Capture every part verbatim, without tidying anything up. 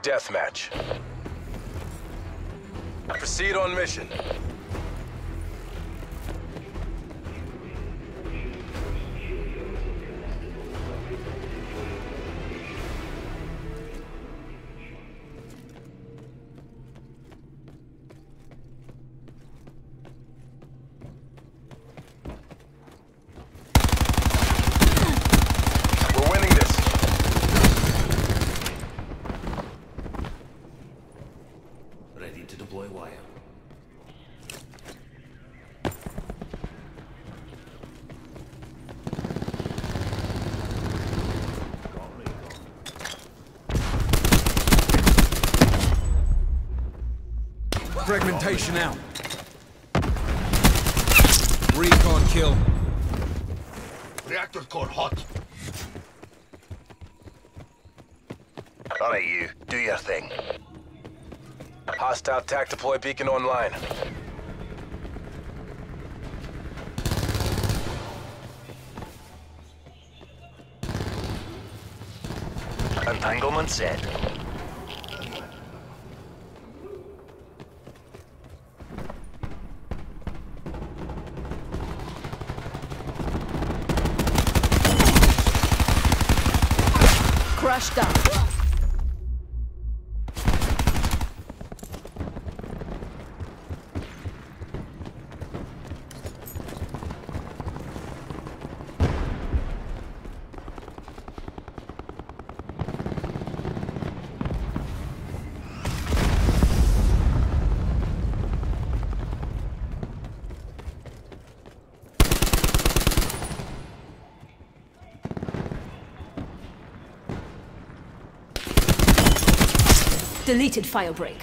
deathmatch. Proceed on mission. We're winning this. Ready to deploy wire. Fragmentation out. Recon kill. Reactor core hot. Alright, you. Do your thing. Hostile tac deploy beacon online. Entanglement set. Crushed up. Deleted firebreak.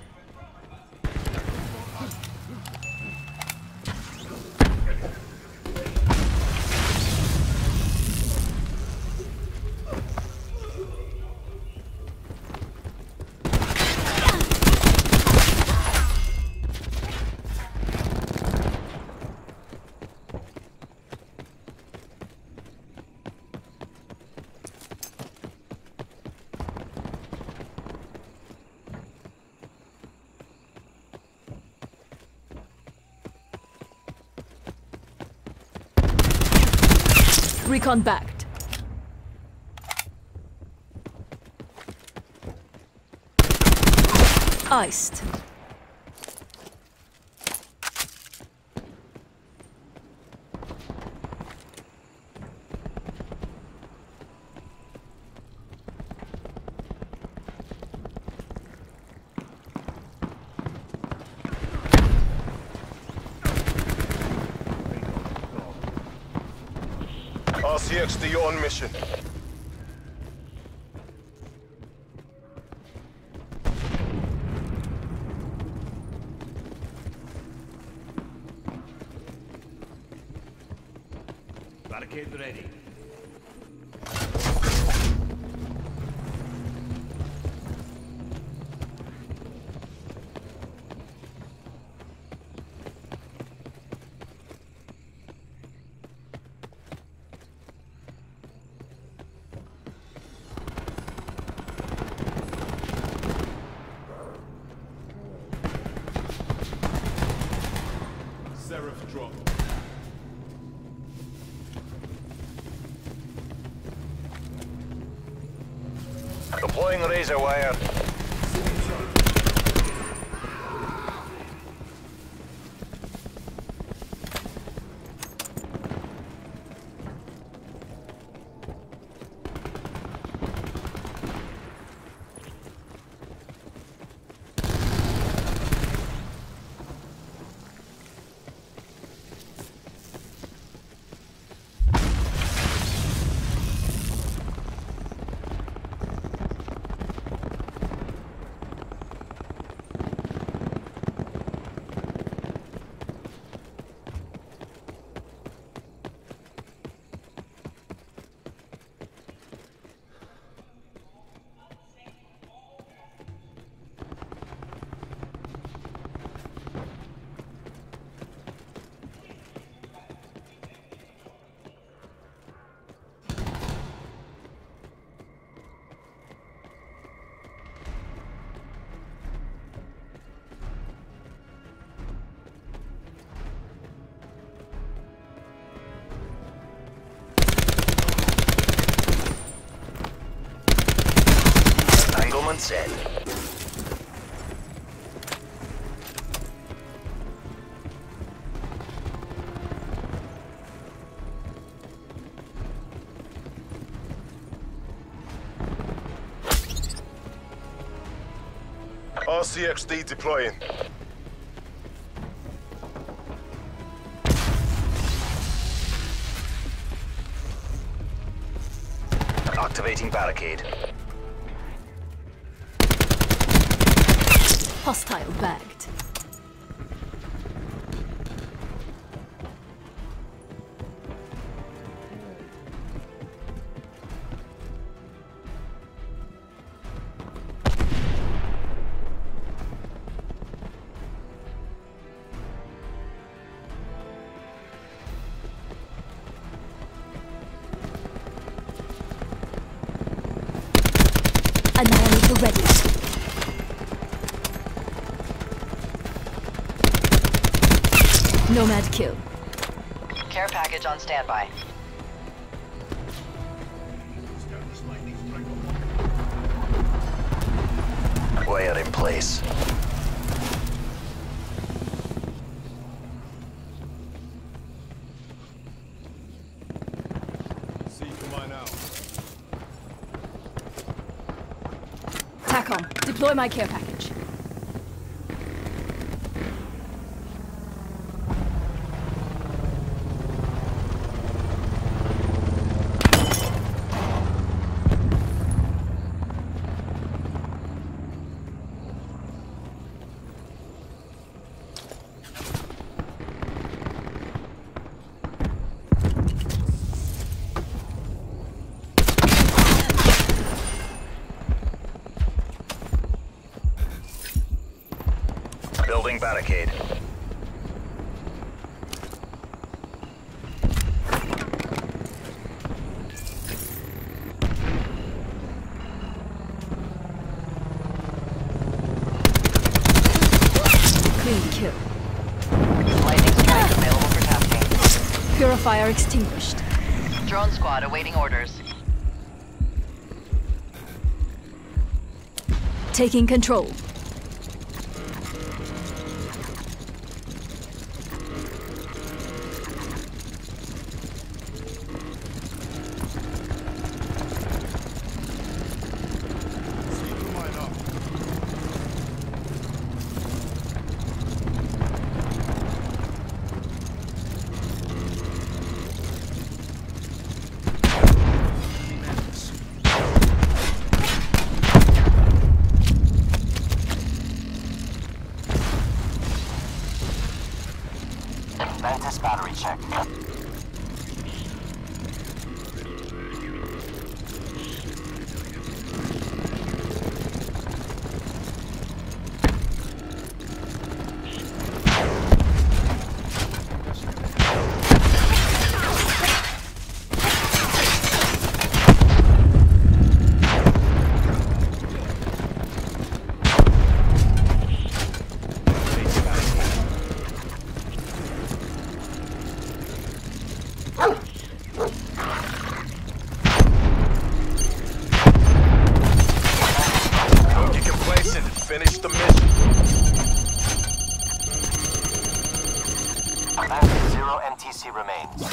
Recon backed. Iced. R C X D on mission. Barricade ready. Seraph drop. Deploying razor wire. Everyone set. R C X D deploying. Activating barricade. Hostile bagged. Annihilator ready. Nomad kill. Care package on standby. Wire in place. See, come on out. TACOM, deploy my care package. Building barricade. Clean kill. Lightning strike available for tasking. Purifier extinguished. Drone squad awaiting orders. Taking control. See, come on out. Ventus battery check. Don't get complacent. Finish the mission. Zero M T C remains.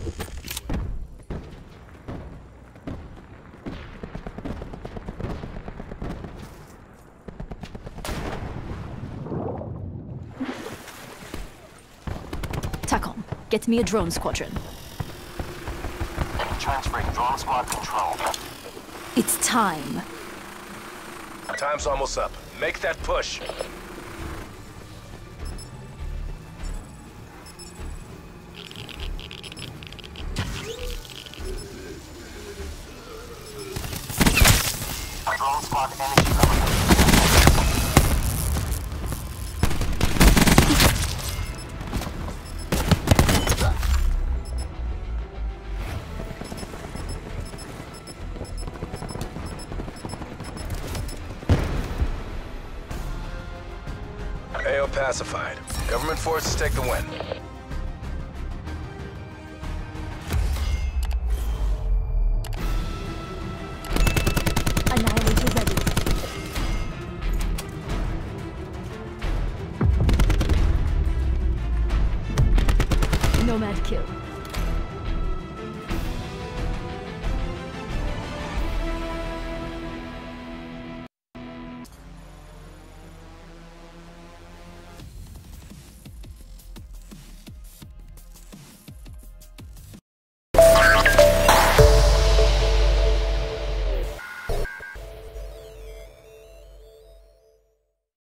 TACOM, get me a drone squadron. Transferring drone squad control. It's time. Time's almost up. Make that push. Drone squad energy level. A O pacified. Government forces take the win. Annihilator ready. Nomad kill.